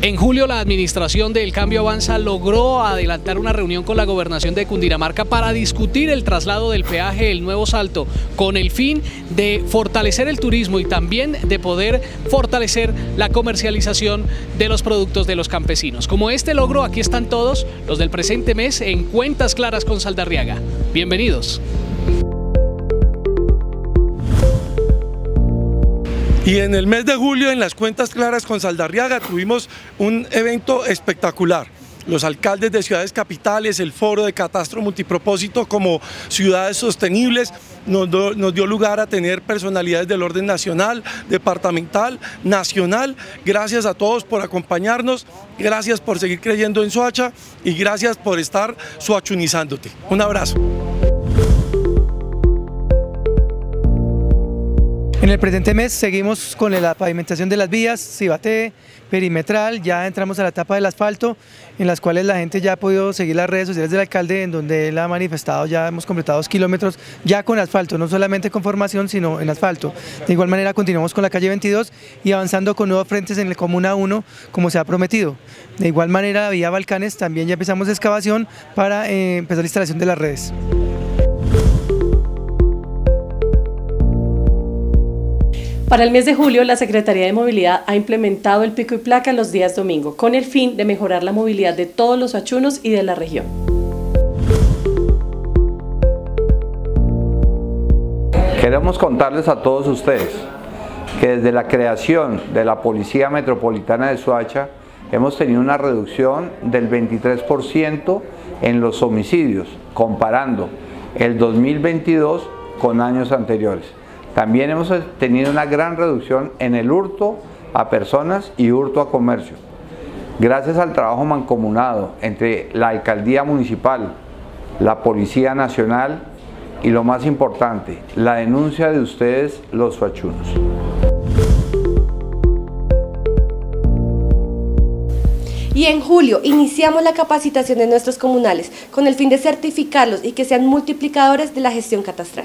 En julio, la administración del Cambio Avanza logró adelantar una reunión con la Gobernación de Cundinamarca para discutir el traslado del peaje El Nuevo Salto, con el fin de fortalecer el turismo y también de poder fortalecer la comercialización de los productos de los campesinos. Como este logro, aquí están todos los del presente mes en Cuentas Claras con Saldarriaga. Bienvenidos. Y en el mes de julio, en las Cuentas Claras con Saldarriaga, tuvimos un evento espectacular. Los alcaldes de ciudades capitales, el foro de catastro multipropósito como ciudades sostenibles, nos dio lugar a tener personalidades del orden nacional, departamental, nacional. Gracias a todos por acompañarnos, gracias por seguir creyendo en Soacha y gracias por estar soachunizándote. Un abrazo. En el presente mes seguimos con la pavimentación de las vías, cibaté, perimetral, ya entramos a la etapa del asfalto, en las cuales la gente ya ha podido seguir las redes sociales del alcalde, en donde él ha manifestado, ya hemos completado 2 kilómetros ya con asfalto, no solamente con formación, sino en asfalto. De igual manera continuamos con la calle 22 y avanzando con nuevos frentes en la Comuna 1, como se ha prometido. De igual manera, la vía Balcanes también ya empezamos excavación para empezar la instalación de las redes. Para el mes de julio, la Secretaría de Movilidad ha implementado el pico y placa los días domingo, con el fin de mejorar la movilidad de todos los soachunos y de la región. Queremos contarles a todos ustedes que desde la creación de la Policía Metropolitana de Soacha hemos tenido una reducción del 23% en los homicidios, comparando el 2022 con años anteriores. También hemos tenido una gran reducción en el hurto a personas y hurto a comercio. Gracias al trabajo mancomunado entre la Alcaldía Municipal, la Policía Nacional y, lo más importante, la denuncia de ustedes, los soachunos. Y en julio iniciamos la capacitación de nuestros comunales con el fin de certificarlos y que sean multiplicadores de la gestión catastral.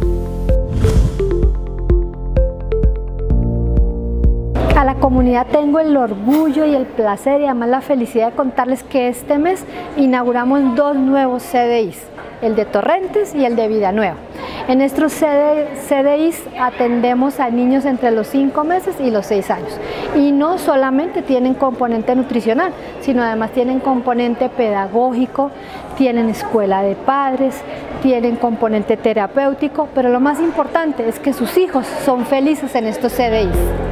A la comunidad tengo el orgullo y el placer y además la felicidad de contarles que este mes inauguramos 2 nuevos CDIs, el de Torrentes y el de Villanueva. En estos CDIs atendemos a niños entre los 5 meses y los 6 años. Y no solamente tienen componente nutricional, sino además tienen componente pedagógico, tienen escuela de padres, tienen componente terapéutico, pero lo más importante es que sus hijos son felices en estos CDIs.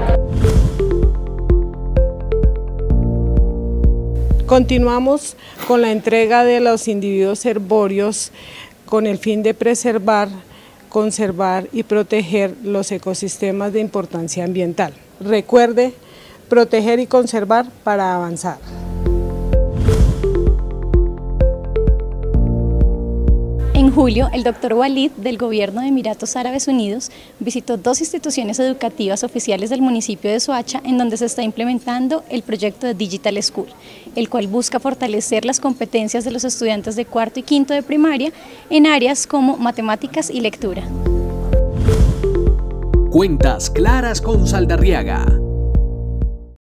Continuamos con la entrega de los individuos herbóreos con el fin de preservar, conservar y proteger los ecosistemas de importancia ambiental. Recuerde, proteger y conservar para avanzar. En julio, el Dr. Walid, del Gobierno de Emiratos Árabes Unidos, visitó 2 instituciones educativas oficiales del municipio de Soacha, en donde se está implementando el proyecto de Digital School, el cual busca fortalecer las competencias de los estudiantes de 4º y 5º de primaria en áreas como matemáticas y lectura. Cuentas Claras con Saldarriaga.